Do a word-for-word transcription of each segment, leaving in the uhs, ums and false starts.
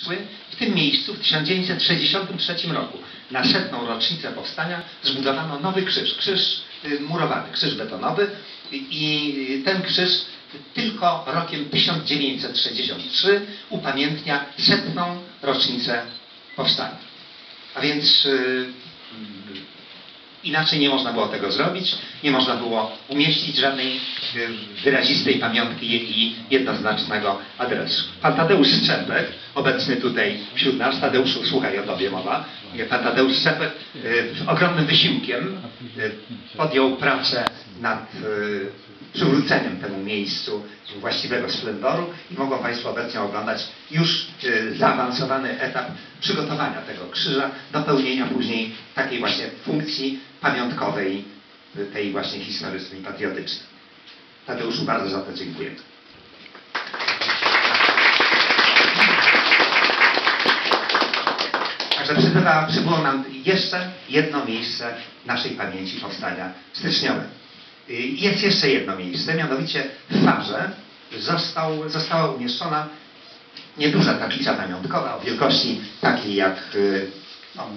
W tym miejscu w tysiąc dziewięćset sześćdziesiątym trzecim roku na setną rocznicę powstania zbudowano nowy krzyż, krzyż murowany, krzyż betonowy i ten krzyż tylko rokiem tysiąc dziewięćset sześćdziesiątym trzecim upamiętnia setną rocznicę powstania. A więc yy, inaczej nie można było tego zrobić, nie można było umieścić żadnej wyrazistej pamiątki i jednoznacznego adresu. Pan Tadeusz Strzepek, obecny tutaj wśród nas, Tadeuszu, słuchaj, o tobie mowa, pan Tadeusz Strzepek ogromnym wysiłkiem podjął pracę nad przywróceniem temu miejscu właściwego splendoru i mogą Państwo obecnie oglądać już zaawansowany etap przygotowania tego krzyża do pełnienia później takiej właśnie funkcji pamiątkowej, tej właśnie historycznej, patriotycznej. Tadeuszu, bardzo za to dziękuję. Także przybywa, przybyło nam jeszcze jedno miejsce naszej pamięci powstania styczniowe. Jest jeszcze jedno miejsce, mianowicie w Farze został, została umieszczona nieduża tablica pamiątkowa o wielkości takiej jak, no,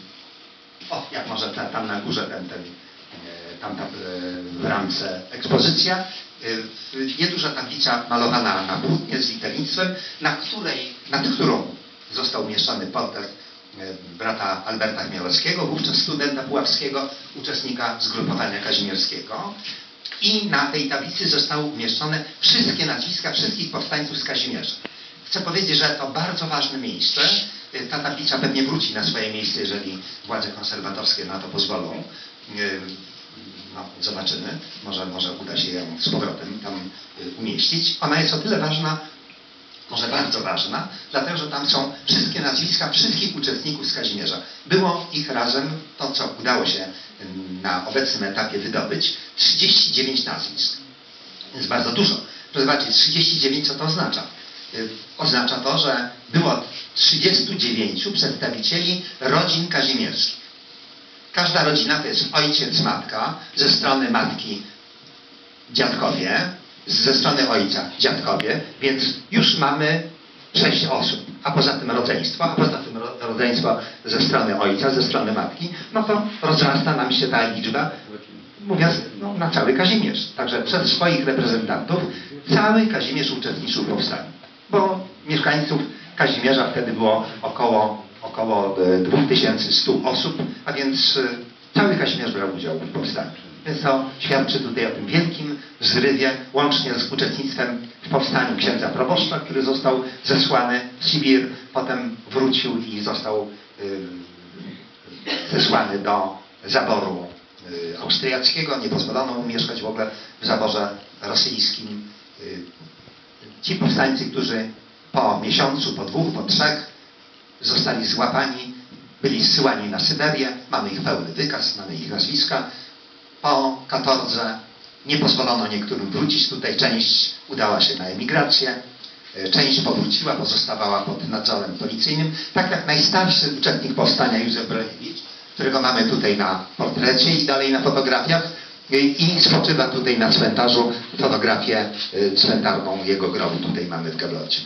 o, jak może ta, tam na górze ten, ten, tam ta, w ramce ekspozycja. Nieduża tablica malowana na płótnie z liternictwem, na której, nad którą został umieszczony portret brata Alberta Chmielowskiego, wówczas studenta puławskiego, uczestnika zgrupowania kazimierskiego. I na tej tablicy zostały umieszczone wszystkie nazwiska wszystkich powstańców z Kazimierza. Chcę powiedzieć, że to bardzo ważne miejsce. Ta tablica pewnie wróci na swoje miejsce, jeżeli władze konserwatorskie na to pozwolą. No, zobaczymy. Może, może uda się ją z powrotem tam umieścić. Ona jest o tyle ważna, może bardzo ważna, dlatego że tam są wszystkie nazwiska wszystkich uczestników z Kazimierza. Było ich razem, to co udało się na obecnym etapie wydobyć, trzydzieści dziewięć nazwisk. To jest bardzo dużo. Proszę zobaczyć, trzydzieści dziewięć co to oznacza? Oznacza to, że było trzydziestu dziewięciu przedstawicieli rodzin kazimierskich. Każda rodzina to jest ojciec, matka, ze strony matki dziadkowie, ze strony ojca dziadkowie, więc już mamy sześć osób, a poza tym rodzeństwo, a poza tym rodzeństwo ze strony ojca, ze strony matki, no to rozrasta nam się ta liczba, mówiąc, no, na cały Kazimierz. Także przez swoich reprezentantów cały Kazimierz uczestniczył w powstaniu, bo mieszkańców Kazimierza wtedy było około, około dwa tysiące sto osób, a więc cały Kazimierz brał udział w powstaniu. Więc to świadczy tutaj o tym wielkim zrywie, łącznie z uczestnictwem w powstaniu księdza proboszcza, który został zesłany w Sibir, potem wrócił i został y, zesłany do zaboru y, austriackiego. Nie pozwolono mu mieszkać w ogóle w zaborze rosyjskim. Y, ci powstańcy, którzy po miesiącu, po dwóch, po trzech zostali złapani, byli zsyłani na Syberię. Mamy ich pełny wykaz, mamy ich nazwiska. Po katordze nie pozwolono niektórym wrócić tutaj, część udała się na emigrację, część powróciła, pozostawała pod nadzorem policyjnym, tak jak najstarszy uczestnik powstania Józef Broniewicz, którego mamy tutaj na portrecie i dalej na fotografiach, i spoczywa tutaj na cmentarzu, fotografię cmentarną jego grobu tutaj mamy w Gablocie.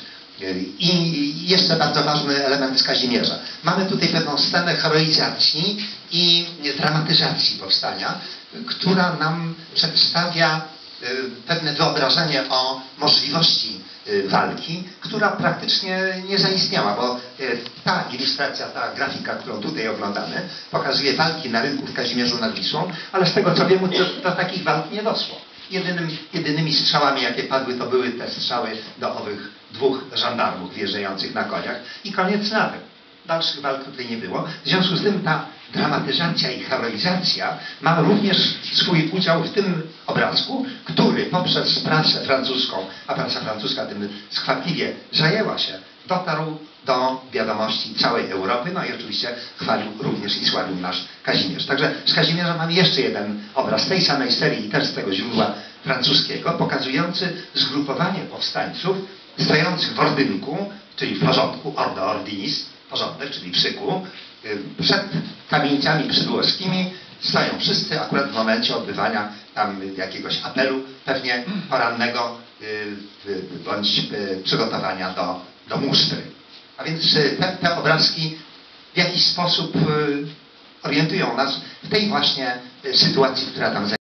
I jeszcze bardzo ważny element z Kazimierza. Mamy tutaj pewną scenę heroizacji i dramatyzacji powstania, która nam przedstawia pewne wyobrażenie o możliwości walki, która praktycznie nie zaistniała, bo ta ilustracja, ta grafika, którą tutaj oglądamy, pokazuje walki na rynku w Kazimierzu nad Wisłą, ale z tego co wiemy, to do takich walk nie doszło. Jedynym, jedynymi strzałami, jakie padły, to były te strzały do owych dwóch żandarmów wjeżdżających na koniach i koniec nawet. Dalszych walk tutaj nie było. W związku z tym ta dramatyzacja i heroizacja ma również swój udział w tym obrazku, który poprzez prasę francuską, a prasa francuska tym skwapliwie zajęła się, dotarł do wiadomości całej Europy, no i oczywiście chwalił również i sławił nasz Kazimierz. Także z Kazimierza mamy jeszcze jeden obraz tej samej serii i też z tego źródła francuskiego, pokazujący zgrupowanie powstańców stojących w ordynku, czyli w porządku, ordo ordinis, porządek, czyli w szyku. Przed kamienicami przybylowskimi stoją wszyscy akurat w momencie odbywania tam jakiegoś apelu, pewnie porannego bądź przygotowania do, do musztry. A więc y, te, te obrazki w jakiś sposób y, orientują nas w tej właśnie y, sytuacji, która tam